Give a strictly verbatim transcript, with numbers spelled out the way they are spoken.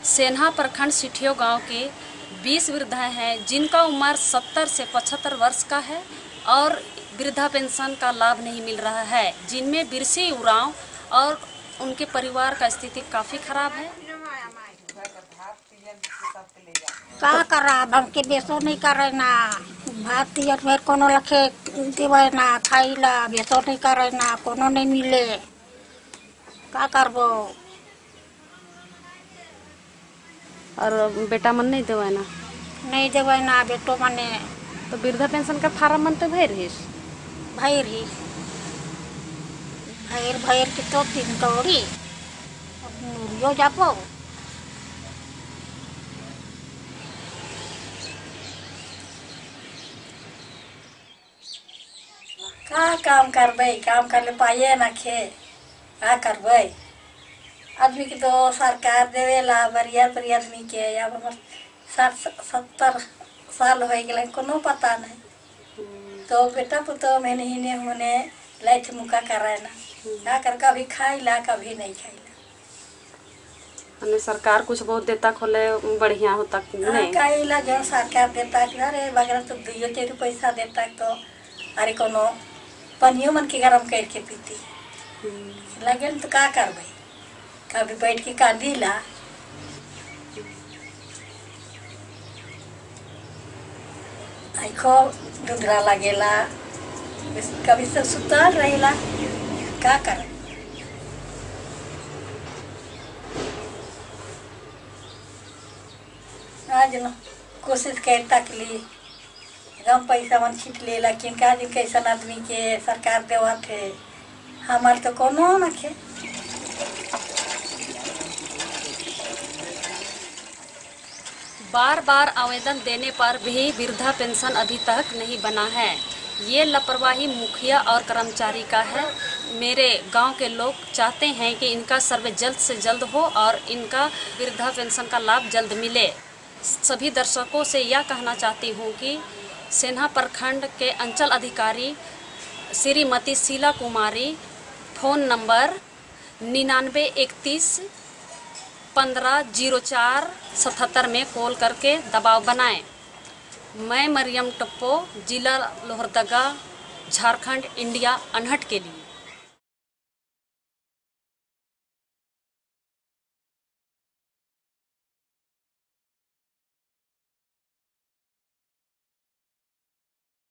सेन्हा प्रखंड सिठियो गांव के बीस वृद्धाएं हैं जिनका उम्र सत्तर से पचहत्तर वर्ष का है और वृद्धा पेंशन का लाभ नहीं मिल रहा है, जिनमें बिरसी उरांव और उनके परिवार का स्थिति काफ़ी खराब है। का करा हमके बेसो नहीं करे ना भात दियर में कोनो लखे देवे ना खाइला बेसो नहीं करे ना कोनो नहीं मिले का करबो। और बेटा मन नहीं देवे ना नहीं देवे ना बेटो मने तो वृद्धा पेंशन का फार्म मन तो भर रही भर ही भर भर की तो तीन कौड़ी यो जापो का काम करबे काम कर ले पाए ना खे का करबे आदमी की तो सरकार देवेला बरिया बरिया आदमी के या साठ सत्तर साल हो गए कोनो पता नहीं तो बेटा पुतो मैंने ही ने होने लाइट मुका कराए ना ना कर कभी खाई ला कभी नहीं खाई ला। सरकार कुछ बहुत देता खोले बढ़िया होता नहीं खाई ला जो सरकार देता अरे वगैरह तो दियो तेरे पैसा देता तो अरे कोनो पनियो मन के गरम करके पीती लगे तो का करबे कभी बैठ के कांदी ला आँखों दुधरा लगेला कभी सब सुतल रहेला का करे आज न कोशिश करता के लिए गम पैसा मन छीट ले लेकिन का दिन कैसा आदमी के सरकार देवा थे हमार तो कोनो न खे। बार बार आवेदन देने पर भी वृद्धा पेंशन अभी तक नहीं बना है। ये लापरवाही मुखिया और कर्मचारी का है। मेरे गांव के लोग चाहते हैं कि इनका सर्वे जल्द से जल्द हो और इनका वृद्धा पेंशन का लाभ जल्द मिले। सभी दर्शकों से यह कहना चाहती हूँ कि सेन्हा प्रखंड के अंचल अधिकारी श्रीमती शीला कुमारी फ़ोन नंबर निन्यानवे इकतीस पंद्रह जीरो चार सतहत्तर में कॉल करके दबाव बनाएं। मैं मरियम टप्पो, जिला लोहरदगा, झारखंड, इंडिया, अनहट के लिए।